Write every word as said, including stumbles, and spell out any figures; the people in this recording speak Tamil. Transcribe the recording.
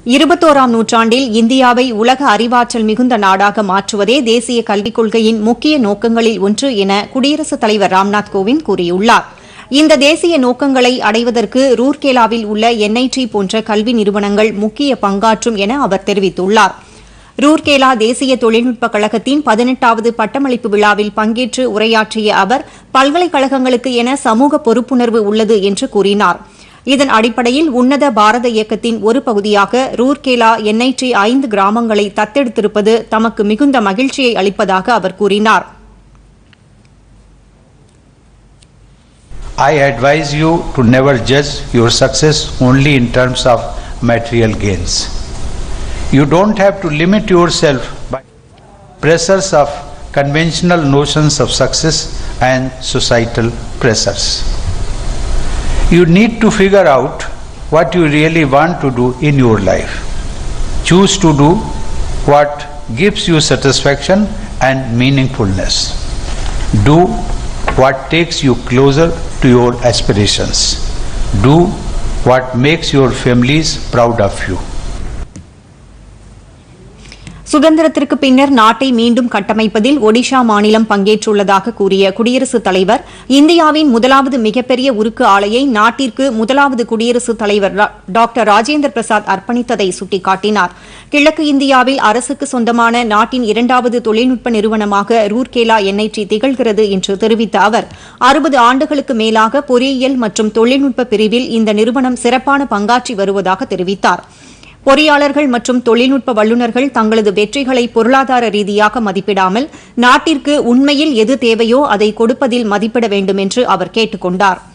இருபத்தோராம் நூற்றாண்டில் இந்தியாவை உலக அறிவாற்றல் மிகுந்த நாடாக மாற்றுவதே தேசிய கல்விக் கொள்கையின் முக்கிய நோக்கங்களில் ஒன்று என குடியரசுத் தலைவர் ராம்நாத் கோவிந்த் கூறியுள்ளார். இந்த தேசிய நோக்கங்களை அடைவதற்கு ரூர்கேலாவில் உள்ள என்ஐடி போன்ற கல்வி நிறுவனங்கள் முக்கிய பங்காற்றும் என அவர் தெரிவித்துள்ளார். ரூர்கேலா தேசிய தொழில்நுட்ப கழகத்தின் பதினெட்டாவது பட்டமளிப்பு விழாவில் பங்கேற்று உரையாற்றிய அவர் பல்கலைக்கழகங்களுக்கு என சமூக பொறுப்புணர்வு உள்ளது என்று கூறினார். இதன் அடிப்படையில் உன்னத பாரத இயக்கத்தின் ஒரு பகுதியாக ரூர்கேலா என்ஐடி ஐந்து கிராமங்களை தத்தெடுத்திருப்பது தமக்கு மிகுந்த மகிழ்ச்சியை அளிப்பதாக அவர் கூறினார். I advise you to never judge your success only in terms of material gains. You don't have to limit yourself by pressures of conventional notions of success and societal pressures. You need to figure out what you really want to do in your life. Choose to do what gives you satisfaction and meaningfulness. Do what takes you closer to your aspirations. Do what makes your families proud of you. சுதந்திரத்திற்கு பின்னர் நாட்டை மீண்டும் கட்டமைப்பதில் ஒடிஷா மாநிலம் பங்கேற்றுள்ளதாக கூறிய குடியரசுத் தலைவர் இந்தியாவின் முதலாவது மிகப்பெரிய உருக்கு ஆலையை நாட்டிற்கு முதலாவது குடியரசுத் தலைவர் டாக்டர் ராஜேந்திர பிரசாத் அர்ப்பணித்ததை சுட்டிக்காட்டினார். கிழக்கு இந்தியாவில் அரசுக்கு சொந்தமான நாட்டின் இரண்டாவது தொழில்நுட்ப நிறுவனமாக ரூர்கேலா என்ஐடி திகழ்கிறது என்று தெரிவித்த அவர் அறுபது ஆண்டுகளுக்கு மேலாக பொறியியல் மற்றும் தொழில்நுட்ப பிரிவில் இந்த நிறுவனம் சிறப்பான பங்காற்றி வருவதாக தெரிவித்தார். பொறியாளர்கள் மற்றும் தொழில்நுட்ப வல்லுநர்கள் தங்களது வெற்றிகளை பொருளாதார ரீதியாக மதிப்பிடாமல் நாட்டிற்கு உண்மையில் எது தேவையோ அதை கொடுப்பதில் மதிப்பிட வேண்டும் என்று அவர் கேட்டுக் கொண்டார்.